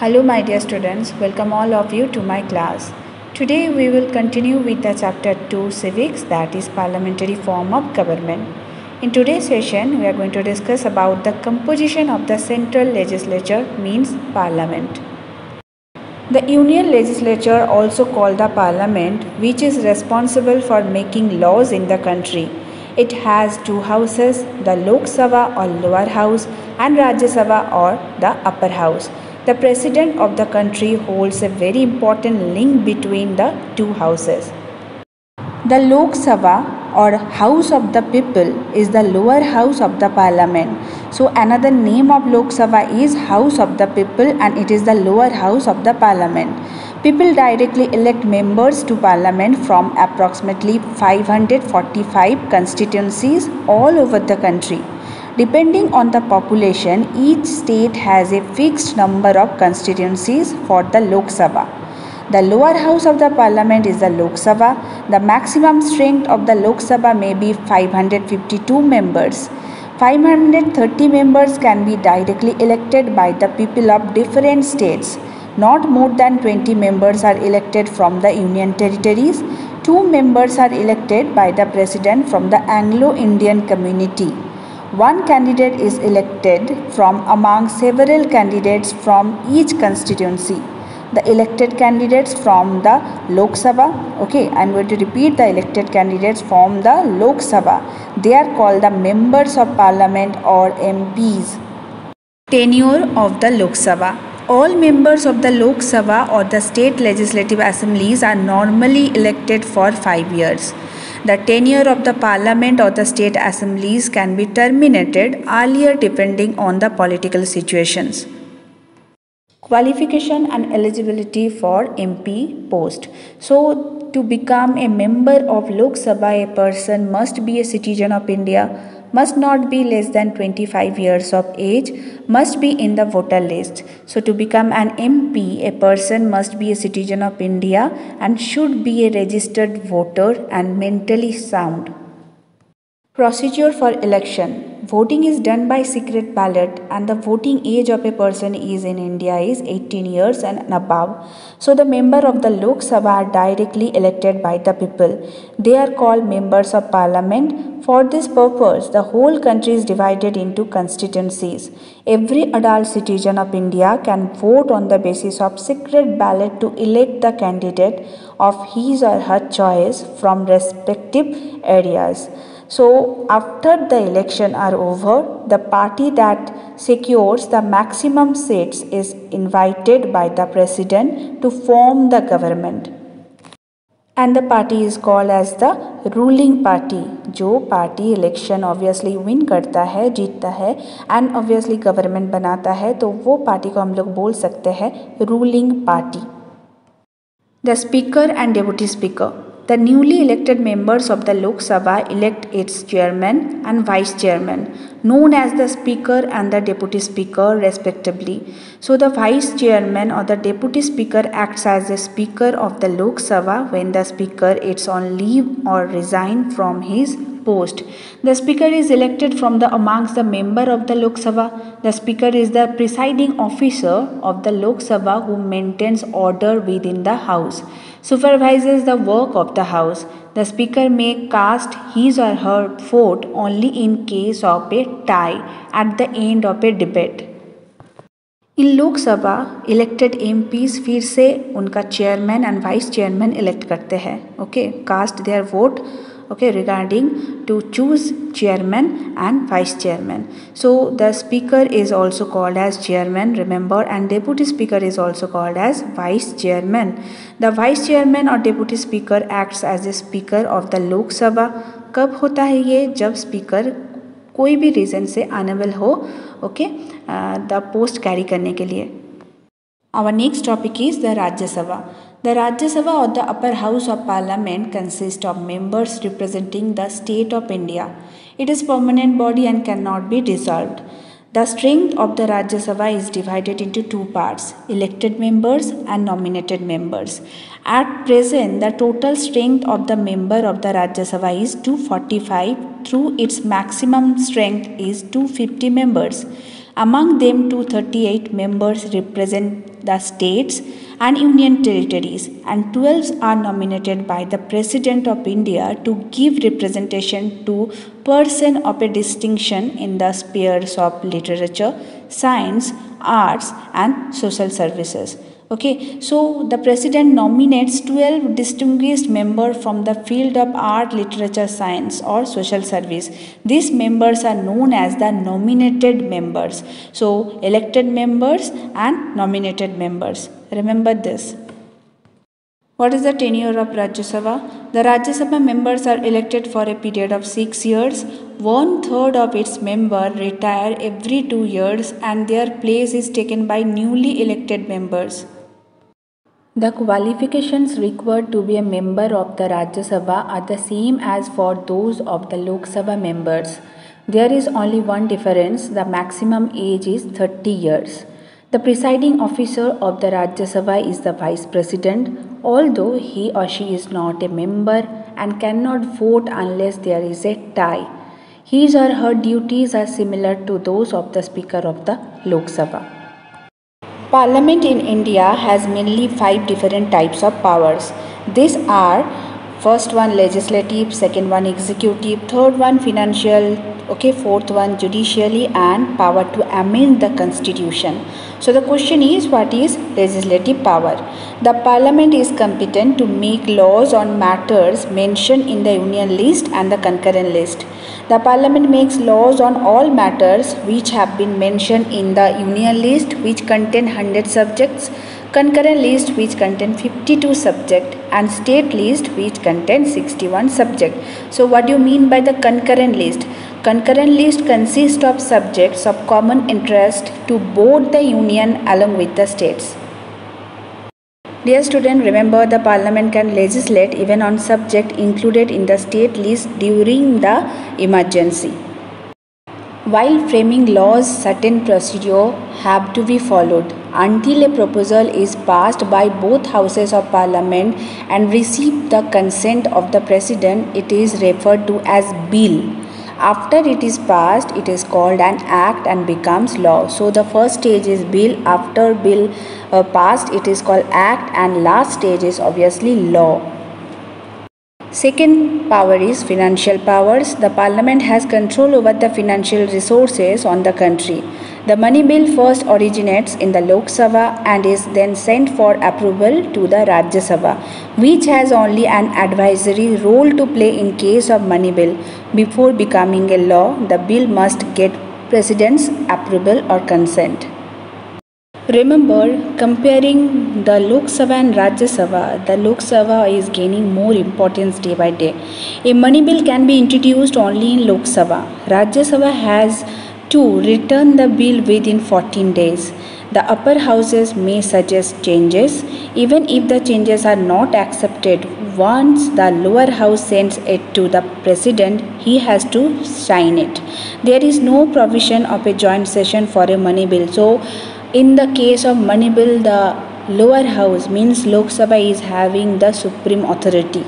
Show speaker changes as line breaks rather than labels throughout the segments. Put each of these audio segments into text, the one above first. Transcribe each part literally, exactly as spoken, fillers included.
Hello my dear students, welcome all of you to my class. Today we will continue with the chapter two Civics, that is parliamentary form of government. In today's session we are going to discuss about the composition of the central legislature, means parliament. The union legislature, also called the parliament, which is responsible for making laws in the country. It has two houses, the Lok Sabha or lower house and Rajya Sabha or the upper house. The president of the country holds a very important link between the two houses. The Lok Sabha or House of the People is the lower house of the parliament. So another name of Lok Sabha is House of the People and it is the lower house of the parliament. People directly elect members to parliament from approximately five hundred forty-five constituencies all over the country. Depending on the population, each state has a fixed number of constituencies for the Lok Sabha. The lower house of the parliament is the Lok Sabha. The maximum strength of the Lok Sabha may be five hundred fifty-two members. five hundred thirty members can be directly elected by the people of different states. Not more than twenty members are elected from the Union territories. Two members are elected by the president from the Anglo-Indian community. One candidate is elected from among several candidates from each constituency. The elected candidates from the Lok Sabha, okay, I am going to repeat the elected candidates from the Lok Sabha. They are called the members of parliament or M Ps. Tenure of the Lok Sabha. All members of the Lok Sabha or the state legislative assemblies are normally elected for five years. The tenure of the parliament or the state assemblies can be terminated earlier depending on the political situations. Qualification and eligibility for M P post. So, to become a member of Lok Sabha, a person must be a citizen of India, must not be less than twenty-five years of age, must be in the voter list. So, to become an M P, a person must be a citizen of India and should be a registered voter and mentally sound. Procedure for election. Voting is done by secret ballot and the voting age of a person is in India is eighteen years and above. So the member of the Lok Sabha are directly elected by the people. They are called members of parliament. For this purpose, the whole country is divided into constituencies. Every adult citizen of India can vote on the basis of secret ballot to elect the candidate of his or her choice from respective areas. So, after the election are over, the party that secures the maximum seats is invited by the president to form the government. And the party is called as the ruling party. जो party election obviously win करता है, जीतता है and obviously government बनाता है, तो वो party को हम लोग बोल सकते हैं ruling party. The speaker and deputy speaker. The newly elected members of the Lok Sabha elect its chairman and vice chairman, known as the speaker and the deputy speaker respectively. So the vice chairman or the deputy speaker acts as the speaker of the Lok Sabha when the speaker is on leave or resign from his post. The speaker is elected from the amongst the member of the Lok Sabha. The speaker is the presiding officer of the Lok Sabha who maintains order within the house, supervises the work of the house. The speaker may cast his or her vote only in case of a tie at the end of a debate. In Lok Sabha, elected M Ps फिर से उनका chairman and vice chairman elect करते हैं. Okay, cast their vote okay regarding to choose chairman and vice chairman. So the speaker is also called as chairman, remember, and deputy speaker is also called as vice chairman. The vice chairman or deputy speaker acts as the speaker of the Lok Sabha. कब होता है ये? जब speaker कोई भी reason से enable हो okay the post carry करने के लिए. Our next topic is the Rajya Sabha. The Rajya Sabha or the upper house of parliament consists of members representing the state of India. It is permanent body and cannot be dissolved. The strength of the Rajya Sabha is divided into two parts, elected members and nominated members. At present, the total strength of the member of the Rajya Sabha is two hundred forty-five, through its maximum strength is two hundred fifty members. Among them, two hundred thirty-eight members represent the states and union territories, and twelve are nominated by the President of India to give representation to person of a distinction in the spheres of literature, science, arts and social services. Okay, so the president nominates twelve distinguished members from the field of art, literature, science or social service. These members are known as the nominated members. So elected members and nominated members. Remember this. What is the tenure of Rajya Sabha? The Rajya Sabha members are elected for a period of six years. One third of its members retire every two years and their place is taken by newly elected members. The qualifications required to be a member of the Rajya Sabha are the same as for those of the Lok Sabha members. There is only one difference, the maximum age is thirty years. The presiding officer of the Rajya Sabha is the Vice President, although he or she is not a member and cannot vote unless there is a tie. His or her duties are similar to those of the Speaker of the Lok Sabha. Parliament in India has mainly five different types of powers. These are first one legislative, second one executive, third one financial, okay, fourth one judicially and power to amend the constitution. So the question is, what is legislative power? The parliament is competent to make laws on matters mentioned in the union list and the concurrent list. The parliament makes laws on all matters which have been mentioned in the union list, which contain one hundred subjects, concurrent list which contain fifty-two subjects and state list which contain sixty-one subjects. So what do you mean by the concurrent list? Concurrent list consists of subjects of common interest to both the union along with the states. Dear student, remember the parliament can legislate even on subject included in the state list during the emergency. While framing laws, certain procedures have to be followed. Until a proposal is passed by both houses of parliament and receive the consent of the president, it is referred to as bill. After it is passed, it is called an act and becomes law. So the first stage is bill. After bill uh, passed, it is called act, and last stage is obviously law. Second power is financial powers. The parliament has control over the financial resources on the country. The money bill first originates in the Lok Sabha and is then sent for approval to the Rajya Sabha, which has only an advisory role to play in case of money bill. Before becoming a law, the bill must get president's approval or consent. Remember, comparing the Lok Sabha and Rajya Sabha, the Lok Sabha is gaining more importance day by day. A money bill can be introduced only in Lok Sabha. Rajya Sabha has to return the bill within fourteen days. The upper houses may suggest changes. Even if the changes are not accepted, once the lower house sends it to the president, he has to sign it. There is no provision of a joint session for a money bill. So, in the case of money bill, the lower house means Lok Sabha is having the supreme authority.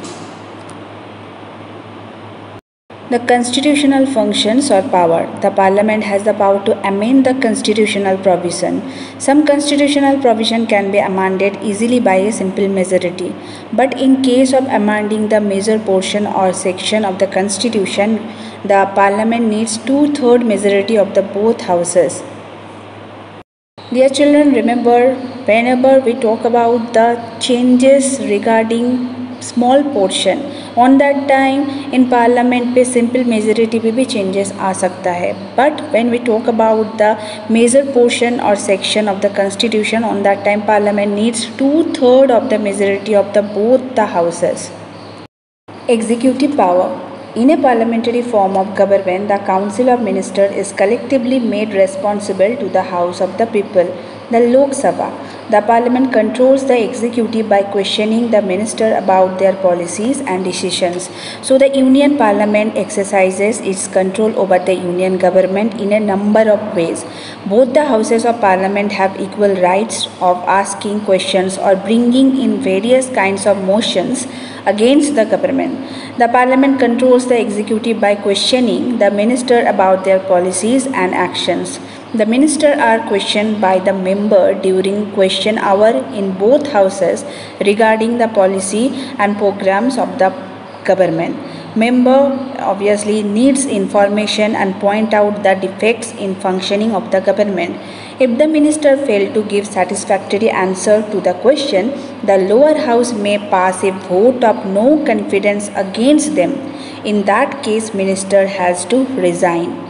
The constitutional functions or power. The parliament has the power to amend the constitutional provision. Some constitutional provision can be amended easily by a simple majority. But in case of amending the major portion or section of the constitution, the parliament needs two-thirds majority of the both houses. Dear children, remember, whenever we talk about the changes regarding small portion, on that time in parliament पे simple majority पे भी changes आ सकता है. But when we talk about the major portion or section of the constitution, on that time parliament needs two third of the majority of the both the houses. Executive power. In a parliamentary form of government, the Council of Ministers is collectively made responsible to the House of the People, the Lok Sabha. The Parliament controls the executive by questioning the minister about their policies and decisions. So the Union Parliament exercises its control over the Union government in a number of ways. Both the Houses of Parliament have equal rights of asking questions or bringing in various kinds of motions against the government. The Parliament controls the executive by questioning the minister about their policies and actions. The minister are questioned by the member during question hour in both houses regarding the policy and programs of the government. Member obviously needs information and point out the defects in functioning of the government. If the minister fail to give satisfactory answer to the question, the lower house may pass a vote of no confidence against them. In that case, minister has to resign.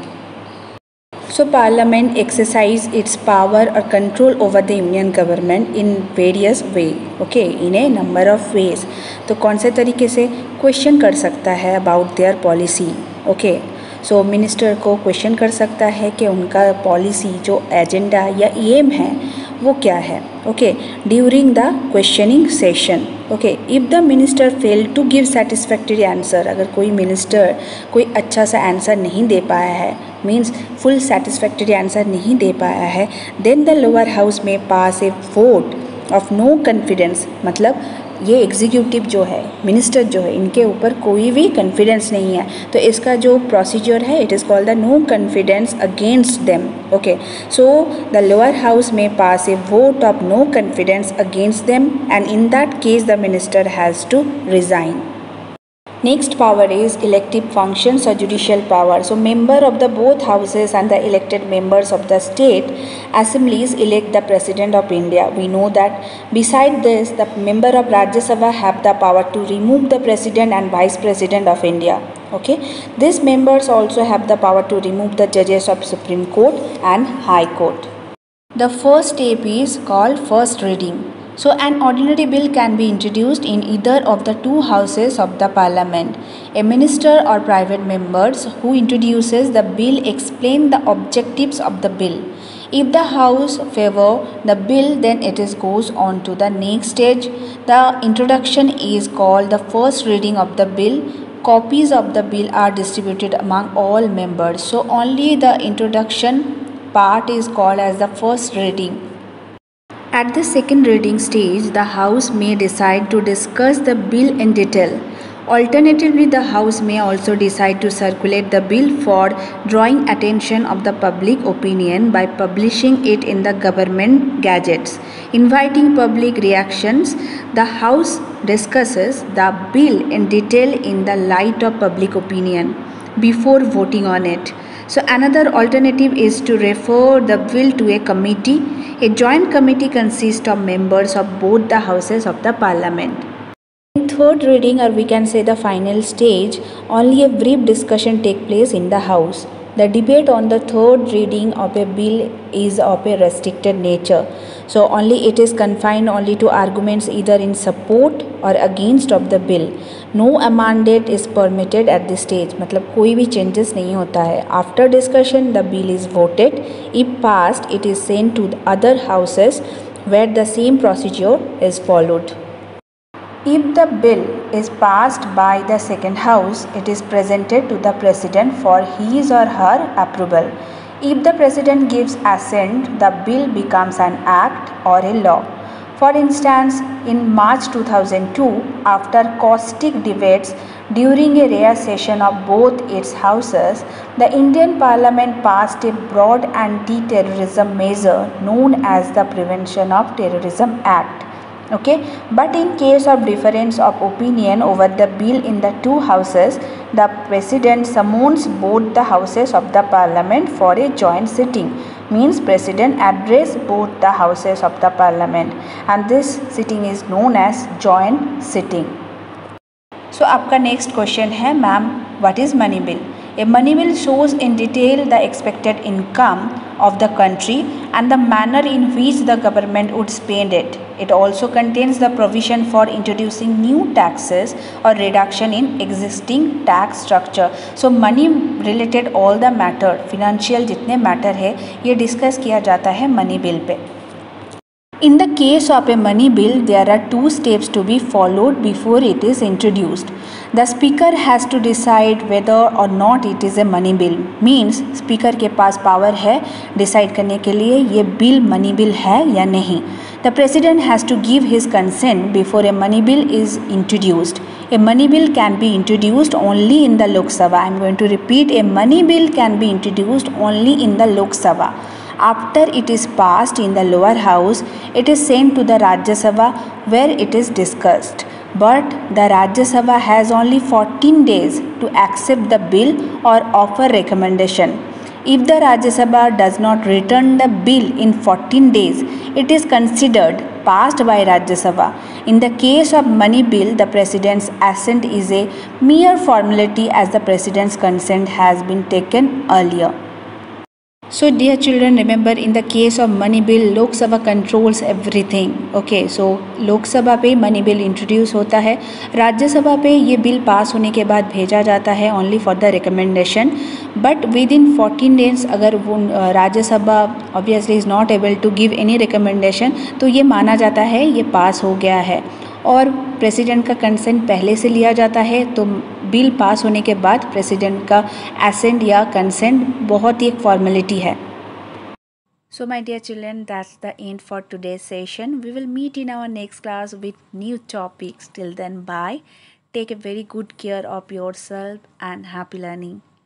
So Parliament exercise its power or control over the Union government in various way, okay, in a number of ways. तो कौन से तरीके से question कर सकता है about their policy, okay. So minister को question कर सकता है कि उनका पॉलिसी जो एजेंडा या एम है वो क्या है, okay, during the questioning session, okay. If the minister fail to give satisfactory answer, अगर कोई मिनिस्टर कोई अच्छा सा आंसर नहीं दे पाया है, मीन्स फुल सेटिस्फैक्टरी आंसर नहीं दे पाया है, देन द लोअर हाउस में pass a vote of no confidence. मतलब ये एग्जीक्यूटिव जो है, मिनिस्टर जो है, इनके ऊपर कोई भी कॉन्फिडेंस नहीं है, तो इसका जो प्रोसीजर है it is called the no confidence against them, okay. So the lower house में pass a vote of no confidence against them and in that case the minister has to resign. Next power is elective functions or judicial power. So member of the both houses and the elected members of the state assemblies elect the president of India. We know that beside this the member of Rajya Sabha have the power to remove the president and vice president of India. Okay, these members also have the power to remove the judges of Supreme Court and High Court. The first step is called first reading. So an ordinary bill can be introduced in either of the two houses of the parliament. A minister or private members who introduces the bill explain the objectives of the bill. If the house favor the bill, then it is goes on to the next stage. The introduction is called the first reading of the bill. Copies of the bill are distributed among all members. So only the introduction part is called as the first reading. At the second reading stage, the House may decide to discuss the bill in detail. Alternatively, the House may also decide to circulate the bill for drawing attention of the public opinion by publishing it in the government gazettes. Inviting public reactions, the House discusses the bill in detail in the light of public opinion before voting on it. So another alternative is to refer the bill to a committee. A joint committee consists of members of both the houses of the parliament. In third reading, or we can say the final stage, only a brief discussion takes place in the house. The debate on the third reading of a bill is of a restricted nature. So only it is confined only to arguments either in support or against of the bill. No amendment is permitted at this stage. मतलब कोई भी changes नहीं होता है. After discussion, the bill is voted. If passed, it is sent to the other houses where the same procedure is followed. If the bill is passed by the second house, it is presented to the president for his or her approval. If the president gives assent, the bill becomes an act or a law. For instance, in March two thousand two, after caustic debates during a rare session of both its houses, the Indian Parliament passed a broad anti-terrorism measure known as the Prevention of Terrorism Act. Okay, but in case of difference of opinion over the bill in the two houses, the president summons both the houses of the parliament for a joint sitting. Means president address both the houses of the parliament, and this sitting is known as joint sitting. So आपका next question है, ma'am, what is money bill? A money bill shows in detail the expected income of the country and the manner in which the government would spend it. It also contains the provision for introducing new taxes or reduction in existing tax structure. So money related all the matter, financial जितने matter है ये discuss किया जाता है money bill पे. In the case of a money bill, there are two steps to be followed before it is introduced. The speaker has to decide whether or not it is a money bill. Means speaker के पास power है decide करने के लिए ये bill money bill है या नहीं. The president has to give his consent before a money bill is introduced. A money bill can be introduced only in the Lok Sabha. I am going to repeat, a money bill can be introduced only in the Lok Sabha. After it is passed in the lower house, it is sent to the Rajya Sabha where it is discussed. But the Rajya Sabha has only fourteen days to accept the bill or offer recommendation. If the Rajya Sabha does not return the bill in fourteen days, it is considered passed by Rajya Sabha. In the case of money bill, the President's assent is a mere formality as the President's consent has been taken earlier. So dear children, remember in the case of money bill, Lok Sabha controls everything. Okay, so लोक सभा पे money bill introduce होता है, राज्य सभा पे ये bill pass होने के बाद भेजा जाता है only for the recommendation. But within fourteen days अगर वो Rajya Sabha obviously is not able to give any recommendation, तो ये माना जाता है ये पास हो गया है. और प्रेसिडेंट का कंसेंट पहले से लिया जाता है, तो बिल पास होने के बाद प्रेसिडेंट का एसेंट या कंसेंट बहुत ही एक फॉर्मेलिटी है. So my dear children, that's the end for today's session. We will meet in our next class with new topics. Till then, bye. Take a very good care of yourself and happy learning.